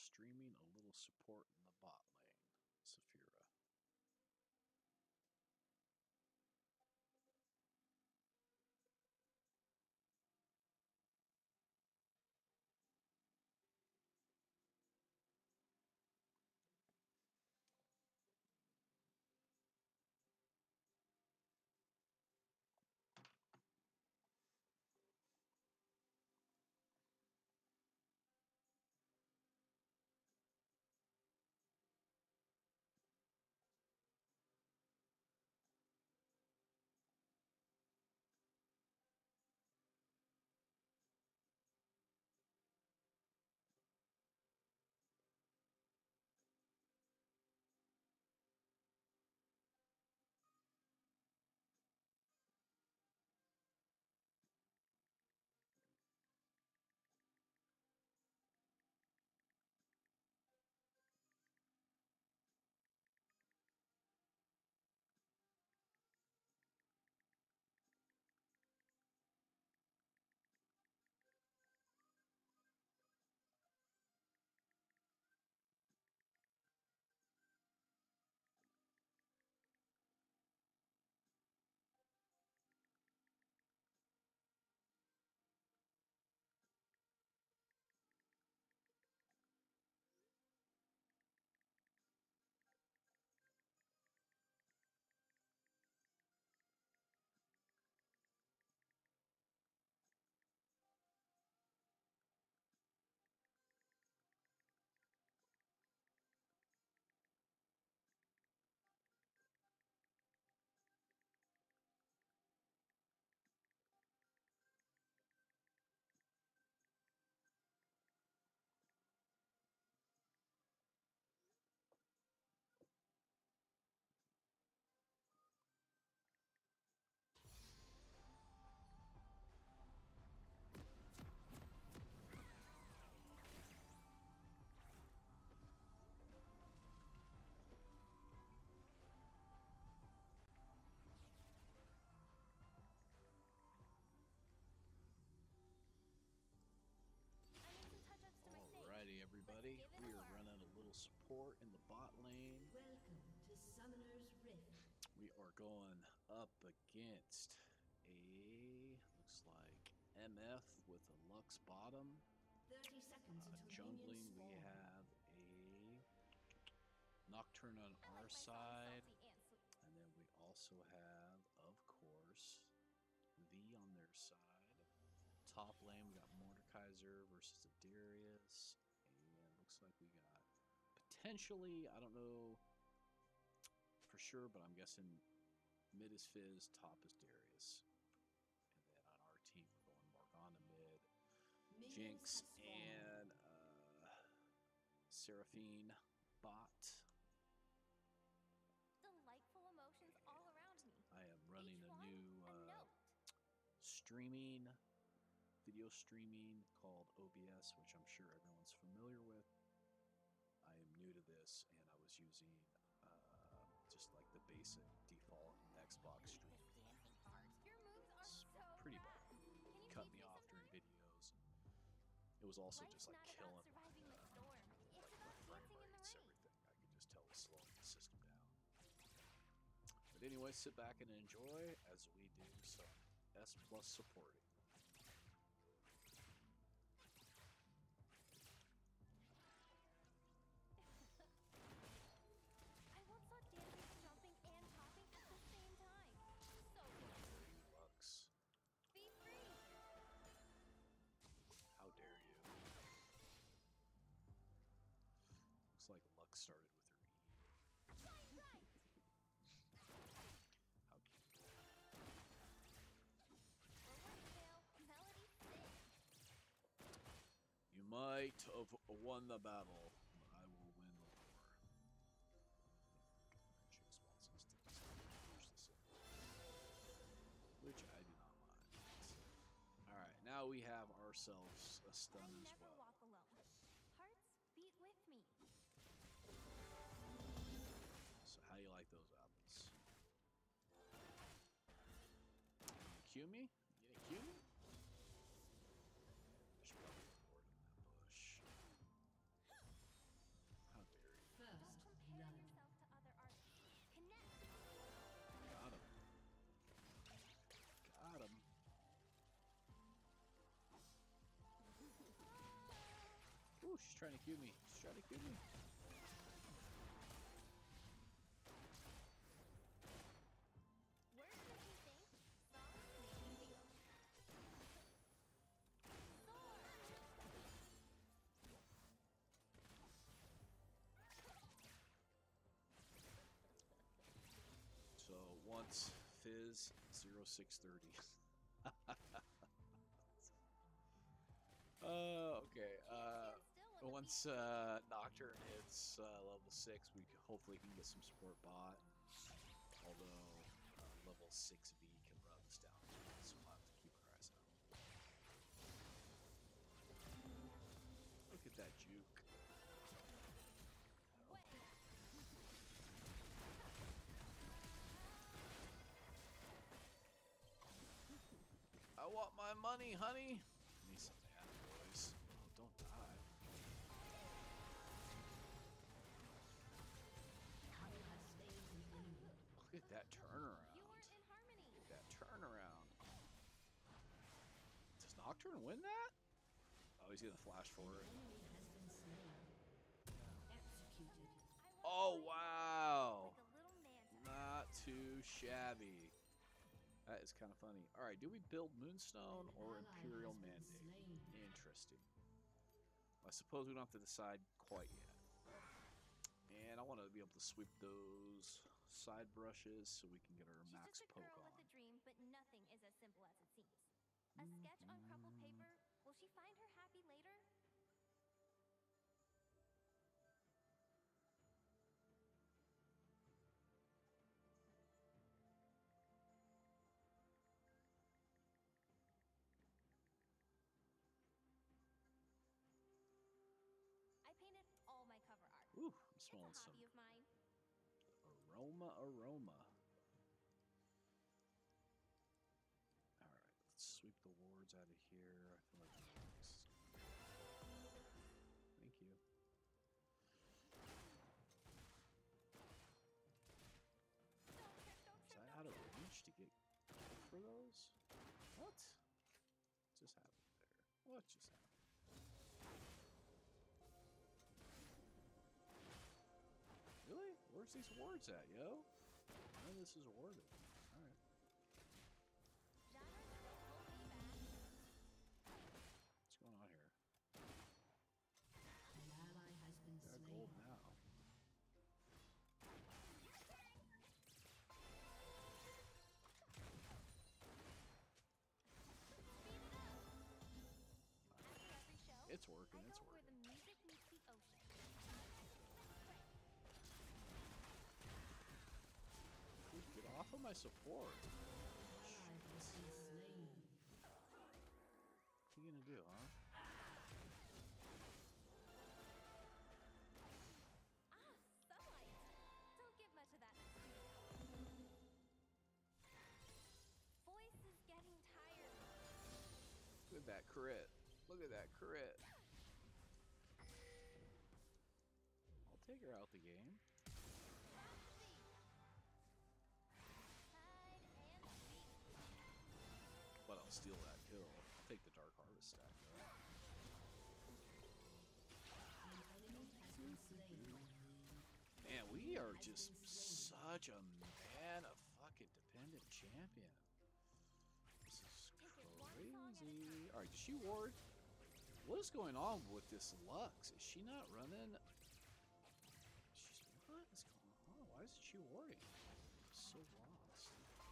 streaming a little support in the bot lane, Saphira. Alrighty, everybody. We are running a little support in the bot lane. Welcome to Summoner's Rift. We are going up against looks like MF with a Lux bottom. 30 seconds until Jungling, minions we spawn. have a Nocturne on our side. And then we also have, of course, V on their side. Top lane, we got Mordekaiser versus a Darius. And looks like we got potentially, I don't know for sure, but I'm guessing mid is Fizz, top is Darius. And then on our team, we're going Morgana mid, Jinx, and Seraphine bot. Delightful emotions all around me. I am running Each a one new a note. video streaming called OBS, which I'm sure everyone's familiar with. I am new to this, and I was using just like the basic default Xbox stream. Your moves are It's so pretty bad. bad. Can you Cut teach me me off some during tricks? videos. It was also Life's just like not about killing surviving the storm. It's like about my frame dancing in the rates, rain. everything. I could just tell it's slowing the system down. But anyway, sit back and enjoy as we do some S plus supporting. I once saw dancing, jumping, and popping at the same time. So Lux, be free. how dare you? Looks like Lux started with her E. Right, right. How Forward tail, melody sing. You might have won the battle, but I will win the war. Jinx wants us to push this in, which I do not mind. Alright, now we have ourselves a stun I as never well. walk alone. Hearts beat with me. So how you like those apples? You gonna cue me? You gonna cue me? I should probably avoid in that bush. Ooh, she's trying to Q me. She's trying to Q me. Worse than you think. Songs make you feel. So once Fizz 0630. Okay. Once Nocturne hits level 6, we hopefully can get some support bot. Although level 6V can run us down, so we'll have to keep our eyes out. Look at that juke. I want my money, honey. Give me some mana, boys. Oh, don't die. Look at that turnaround. You are in harmony. Look at that turnaround. Does Nocturne win that? Oh, he's gonna flash for it. Oh, wow. Like a little manta. Not too shabby. That is kind of funny. All right, do we build Moonstone or Imperial Mandate? Interesting. I suppose we don't have to decide quite yet. And I want to be able to sweep those side brushes so we can get our She's max just a poke girl on. with a dream, but nothing is as simple as it seems. A sketch on crumpled paper. Will she find her happy later? I painted all my cover art. Ooh, I'm It's a smelling some hobby of mine. aroma. All right, let's sweep the wards out of here. I feel like next. Thank you. Don't Is trip, that don't out of trip. reach to get for those? What just happened there? What just happened? Really? Where's these wards at, yo? None of this is awarded. Alright. Genres don't hold me back. What's going on here? An ally has been Got slain. gold now. After every show, It's working, I it's go where working. the music meets the ocean. Dude, get off of my support. Ally has been slain. What are you gonna do, huh? Sunlight. Don't get much of that. Voice is getting tired. Look at that crit. Look at that crit. I'll take her out the game. But I'll steal that kill. I'll take the Dark Harvest stack, though. An enemy has been slain. Man, we are just such a fucking dependent champion. This is crazy. Alright, does she ward? What is going on with this Lux? Is she not running? What is going on? Why isn't she warding? I'm so lost.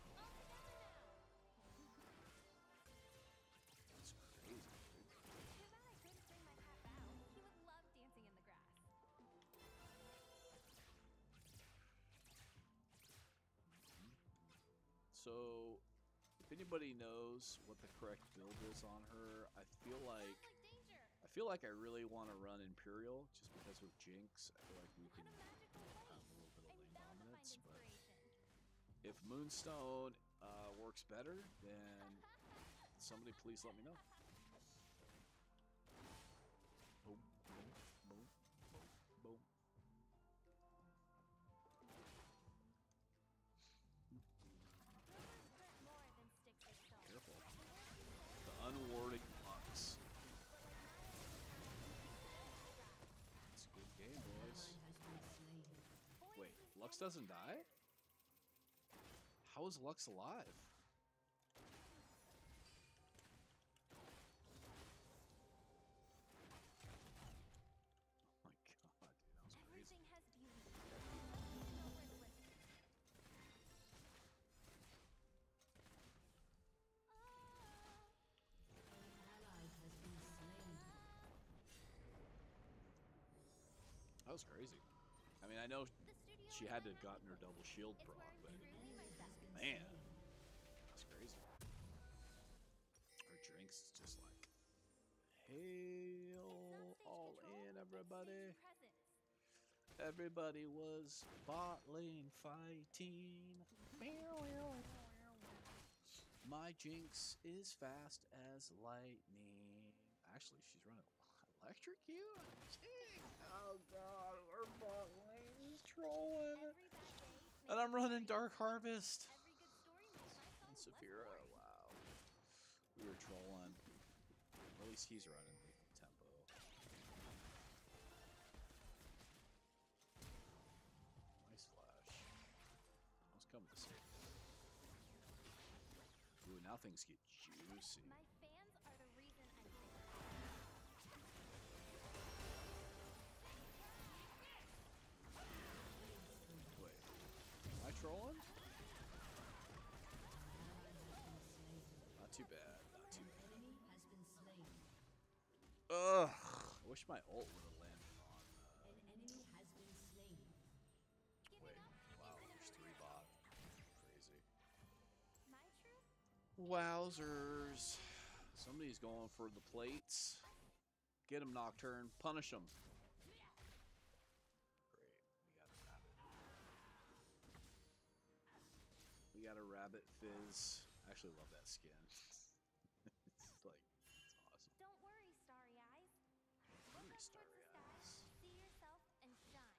It's crazy, dude. Too bad I couldn't bring my pet Bao. He would love dancing in the grass. So, if anybody knows what the correct build is on her, I feel like danger. I really want to run Imperial just because with Jinx, I feel like we What can a magical have a little bit of I'm lane bound to find dominance. But inspiration. if Moonstone works better, then somebody please let me know. Boom, boom, boom, boom, boom. Rumors hurt more than sticks or stones. Careful. The unwarded Lux. Lux doesn't die? How is Lux alive? Oh my god, dude, that was crazy. Everything has beauty. Nowhere to listen. An ally has been slain. That was crazy. I mean, I know The studio she is had to my have gotten her happy double place. shield It's proc, where I'm but truly Enemy has myself. been man, slain. that's crazy. Her drinks is just like, hail, all in, everybody. Everybody was bot lane fighting. My Jinx is fast as lightning. Actually, she's running electrocute. Oh god, our bot lane is trolling. And I'm running Dark Harvest. Every good story makes my And soul less Saphira, boring. wow. We were trolling. At least he's running lethal tempo. Nice flash. I was coming to save me. Ooh, now things get juicy. My fans are the reason I'm here. Wait, am I trolling? Not too bad, not too bad. Enemy has been slain. Ugh, I wish my ult would have landed on. An enemy has been slain. Wait, wow, there's 3 bot. Crazy. My truth? Wowzers. Somebody's going for the plates. Get him, Nocturne. Punish him. Great. We got a rabbit fizz. I actually love that skin. It's like, it's awesome. Don't worry, starry eyes. Look Very up towards starry the sky, eyes. see yourself, and shine.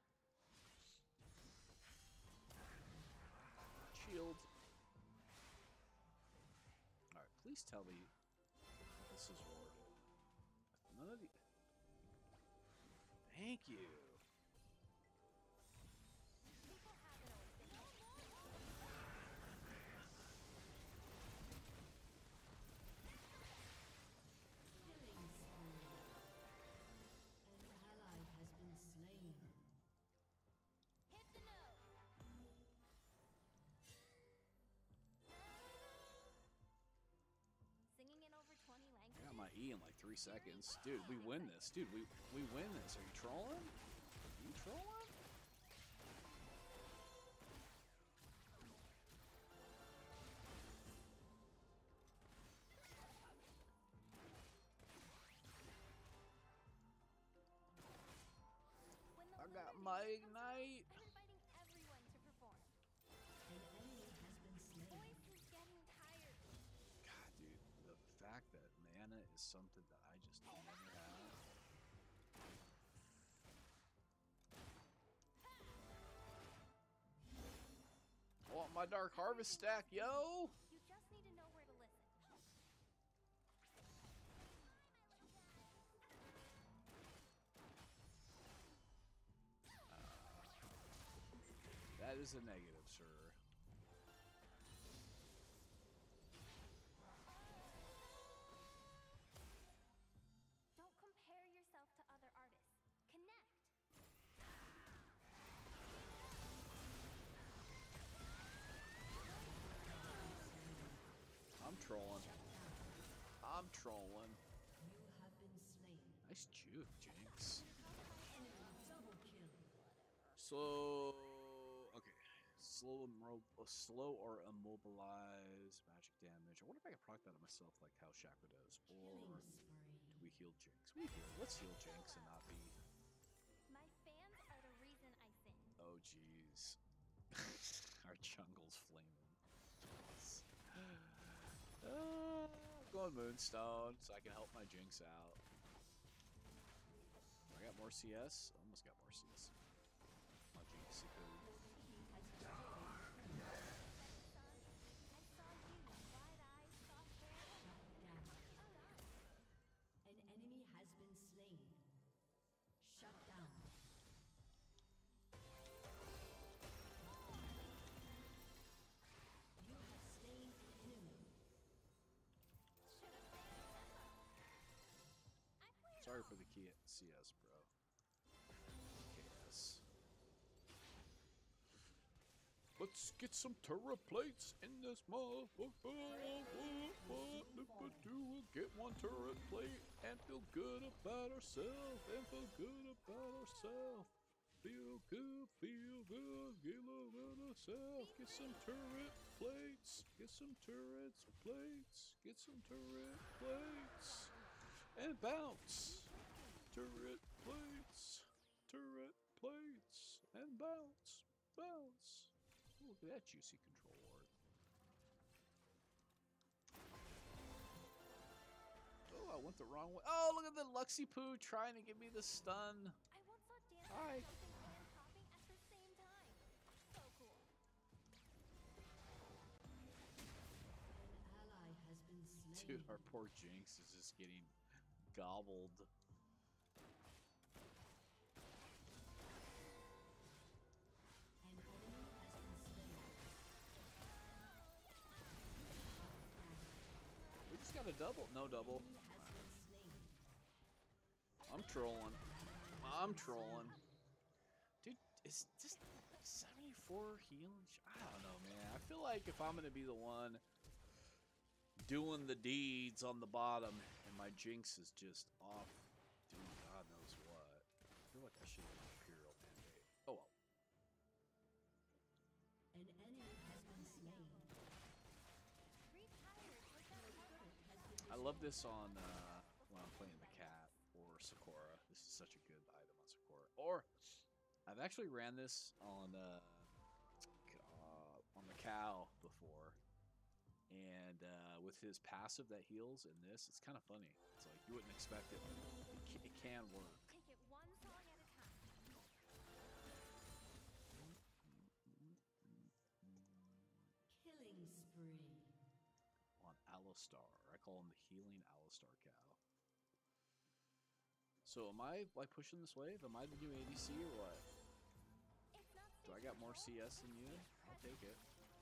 Shield. Alright, please tell me this is warded. None of the... Thank you. People haven't always been Killing spree. An ally has been slain. hit the nose. Singing in over 20 I languages. got my E in like 3 seconds. Dude, we win this. Dude, we win this. Are you trolling? Are you trolling? When the I got lunar my new year comes around, ignite. I'm inviting everyone to perform. An enemy has been slain. Voice is getting tired. God, dude, the fact that mana is something that I just never have. I want my Dark Harvest stack, yo! You just need to know where to listen. That is a negative, sir. Don't compare yourself to other artists. Connect. I'm trolling. I'm trolling. You have been slain. Nice juke, Jinx. Enemy double kill. So, okay. Slow or immobilize magic damage. I wonder if I can proc that on myself like how Shaka does. Or Killing do spree. we heal Jinx? We heal. Let's heal Jinx and not be... My fans are the reason I sing. Oh, jeez. Our jungle's flaming. I'm going Moonstone so I can help my Jinx out. I got more CS? Almost got more CS. My Jinx could... I saw you, wide eyes, soft hair. Down. An enemy has been slain. Shut down. for the key CS, bro. KS. Let's get some turret plates in this motherfucker. What if I do? We'll get one turret plate and feel good about ourselves. Feel good, get about ourselves. Get some turret plates. Get some turret plates. Get some turret plates. And bounce. Turret plates. Turret plates. And bounce. Bounce. Look at that juicy control ward. Oh, I went the wrong way. Oh, look at the Luxie Poo trying to give me the stun. I once saw dancing, Hi. jumping, and popping at the same time. So cool. An ally has been slain. Dude, our poor Jinx is just getting gobbled. An enemy has been slain. We just got a double. No double. Enemy has been slain. I'm trolling. I'm trolling. Dude, is just 74 healing? I don't know, man. I feel like if I'm going to be the one doing the deeds on the bottom and my Jinx is just off doing God knows what, I feel like I should have an Imperial Mandate. Oh well. An enemy has been slain. Retired with that cover. I love this on when I'm playing the cat or Sakura. This is such a good item on Sakura. Or I've actually ran this on the cow before, and with his passive that heals in this, it's kind of funny. It's like you wouldn't expect it. It can work. Take it one song at a time. Killing spree. On Alistar. I call him the healing Alistar cow. So am I like pushing this wave? Am I the new ADC or what? It's not Do I got more CS than you? I'll take it.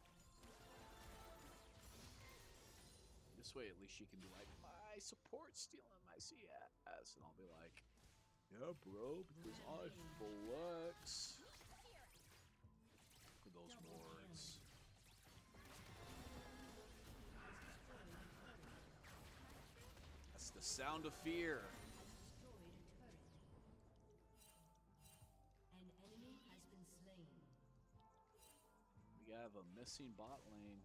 This way at least she can be like, my support's stealing my CS. And I'll be like, yeah bro, because I flex. For those wards. That's the sound of fear. Destroyed a turret. An enemy has been slain. We have a missing bot lane.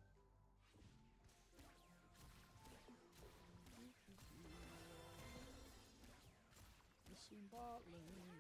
Missing bot lane.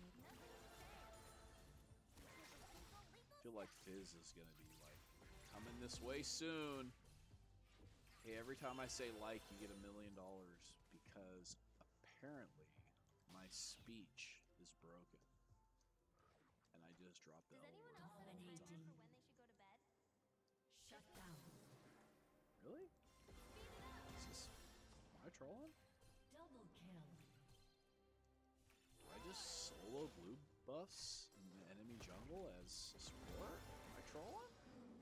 I feel like Fizz is gonna be like coming this way soon. Hey, every time I say like, you get $1 million because apparently my speech is broken, and I just dropped the Does L anyone word. else have a Dominating. timer for when they should go to bed? Shut down. Really? Speed it up. Is this? Am I trolling? Double kill. Do I just solo blue buffs in the enemy jungle as support? Am I trolling?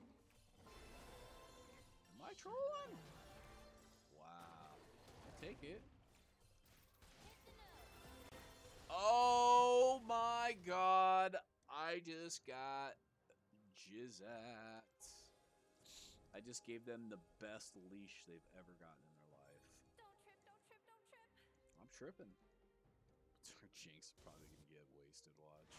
Am I trolling? Wow. I'll take it. Hit the nose. Oh my god. I just got jizzat. I just gave them the best leash they've ever gotten in their life. Don't trip, don't trip, don't trip. I'm tripping. Our Jinx is probably gonna get wasted, watch.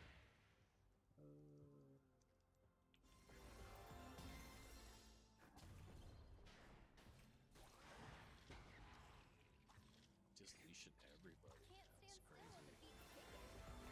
Just leashing everybody. Can't stand That's still when crazy. the beat's kicking.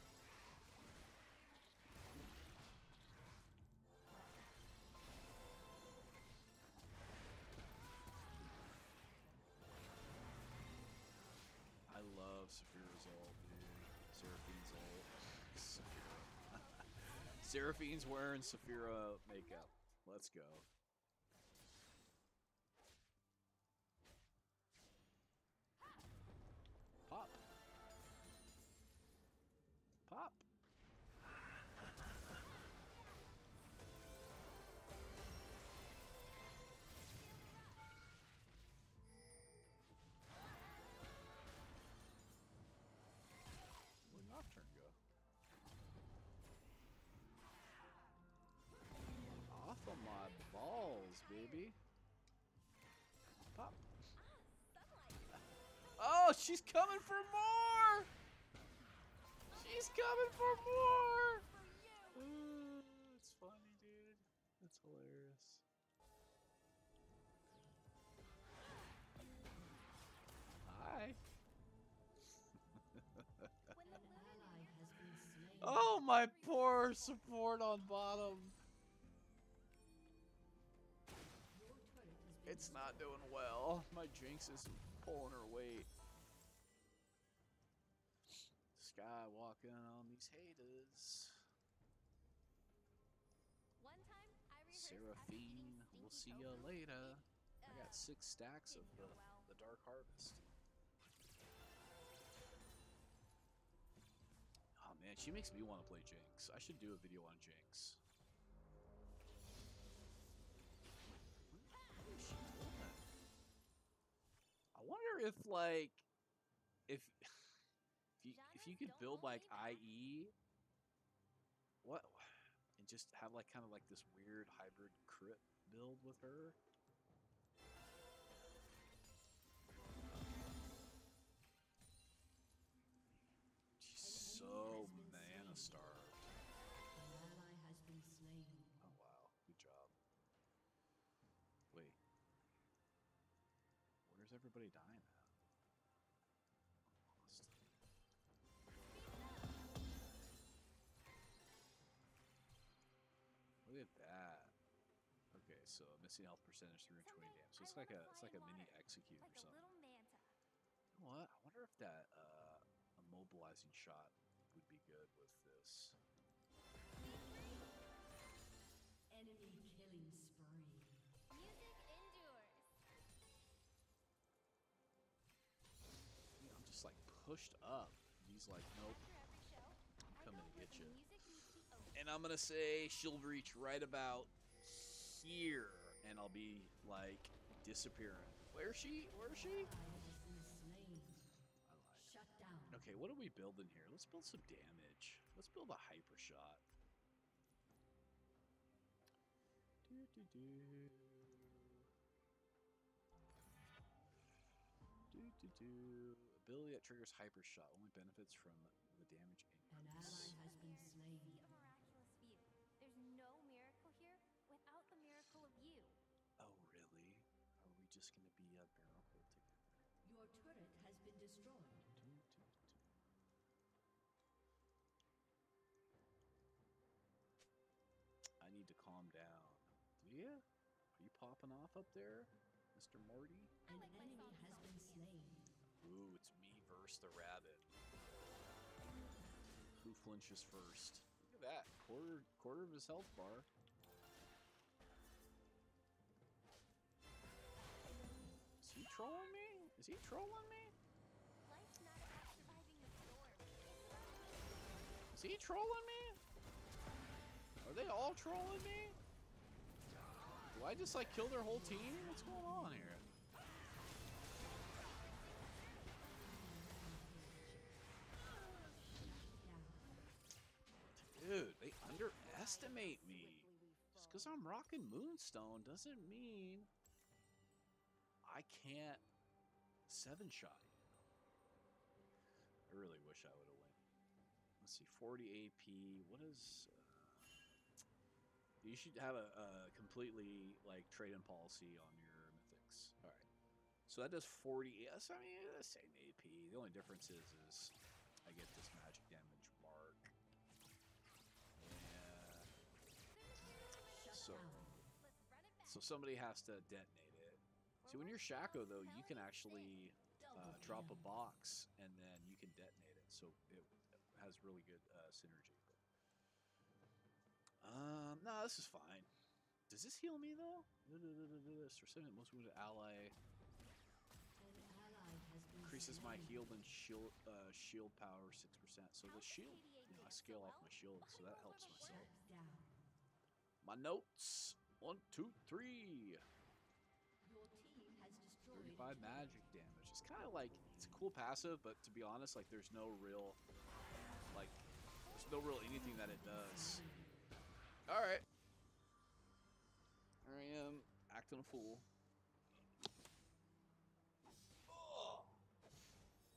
I love Saphira's ult, dude. Seraphine's ult. Saphira. Seraphine's wearing Saphira makeup. Let's go. Pop. Pop. Oh, she's coming for more! She's coming for more! That's funny, dude. That's hilarious. Hi. When the An ally has been slain. Oh, my poor support on bottom. Your turret has been It's not doing well. My Jinx is pulling her weight. Sky walking on these haters. One time, I rehearsed Seraphine, after eating we'll see stinky ya tofu. later. It, I got 6 stacks of didn't go well. the Dark Harvest. Oh man, she makes me want to play Jinx. I should do a video on Jinx. What is she doing? I wonder if like if if you could build like IE, what, and just have like kind of like this weird hybrid crit build with her. She's so mana starved. An ally has been slain. Oh wow, good job. Wait, where's everybody dying at? Lost. Look at that. Okay, so missing health percentage 320 damage. So it's like a mini execute or Like a something. little manta. You know what? I wonder if that immobilizing shot would be good with this. Enemy killing spree. Music endures. See, I'm just like pushed up. He's like, nope, After every show, I'm I coming know to get that you. the music needs to be over. And I'm gonna say she'll reach right about here, and I'll be like disappearing. Where is she? Where is she? Ally has been slain. I lied. Shut down. Okay, what are we building here? Let's build some damage. Let's build a hyper shot. Ability that triggers hyper shot only benefits from the damage An ally increase. has been slain. See a miraculous view. There's no miracle here without the miracle of you. Oh, really? Are we just gonna be a miracle together? Your turret has been destroyed. I need to calm down. Do you? Are you popping off up there, Mr. Morty? An enemy has been slain. Ooh, it's me versus the rabbit. Who flinches first? Look at that. Quarter of his health bar. Is he trolling me? Is he trolling me? Life's not about surviving the storm. It's about Is he trolling me? Are they all trolling me? Do I just like kill their whole team? What's going on here? Dude, they underestimate me. Just because I'm rocking Moonstone doesn't mean I can't 7-shot you. I really wish I would have went. Let's see, 40 AP. What is... you should have a completely like trade-in policy on your mythics. All right. So that does 40. Yes, I mean, the same AP. The only difference is I get this magic damage mark. Shut So, down. let's run it back. so somebody has to detonate it. See, when you're Shaco, though, you can actually drop a box and then you can detonate it. So it has really good synergy. No, this is fine. Does this heal me, though? This most wounded ally An ally has been increases my slain. healed and shield power 6%. So the shield, I scale off my shield, so that helps myself. Shut down. My notes: 1, 2, 3. Your team has destroyed. 35 magic damage. It's kind of like, it's a cool passive, but to be honest, like there's no real anything that it does. All right. Here I am acting a fool. Oh.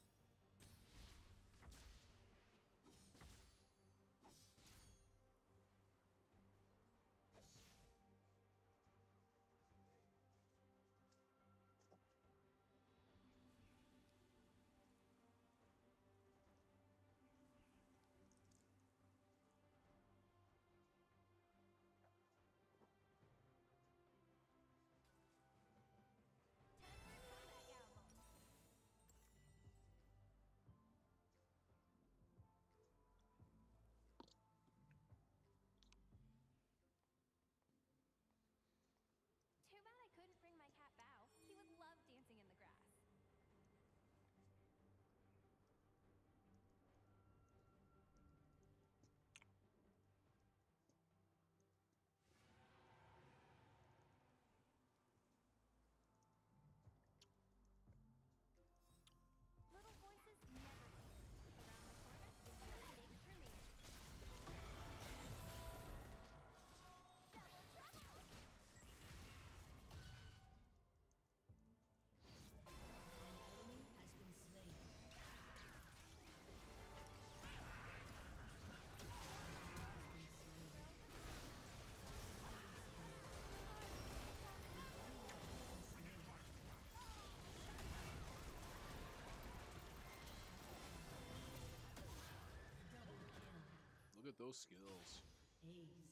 with those skills. Aced.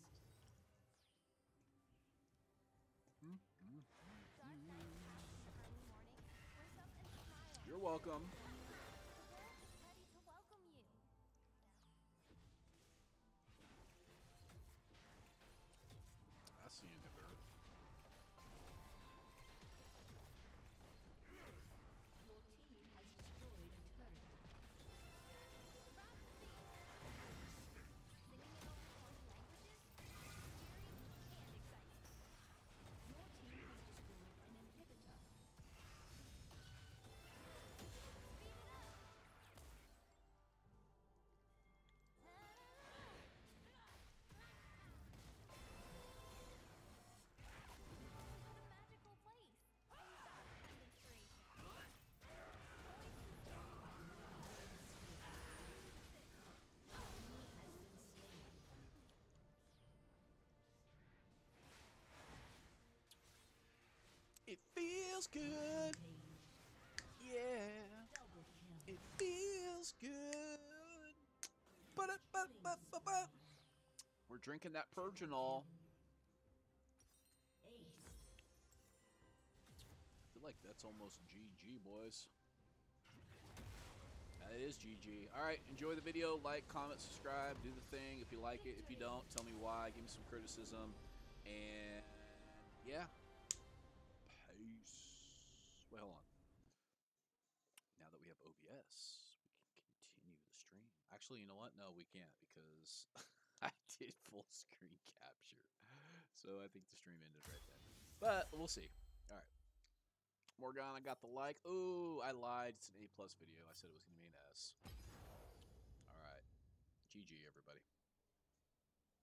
Dark nights pass into early morning. Wake up and smile. You're welcome. The world is ready to welcome you. That's the inhibitor. Your team has destroyed a turret. Prophecy. Singing in over 20 languages. Cheery and exciting. Your team has destroyed an inhibitor. Speed it up. What a magical place. A thousand inspiration. It feels good. Yeah. Double kill. It feels good. Ba-da-ba-ba-ba-ba. We're drinking that Perginol. Ace. I feel like that's almost GG, boys. That is GG. All right, enjoy the video. Like, comment, subscribe, do the thing. If you like it, if you don't, tell me why. Give me some criticism. And yeah, peace. Wait, hold on. Now that we have OBS, we can continue the stream. Actually, you know what? No, we can't because I did full screen capture. So I think the stream ended right then. But we'll see. All right. Morgana got the like. Ooh, I lied. It's an A+ video. I said it was going to be an S. All right. GG, everybody.